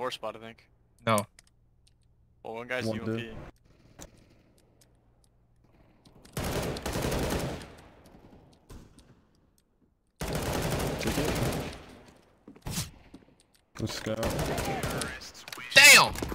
4 spot, I think. No. Well, one guy's One UMP. did. Take it. Let's go. Damn!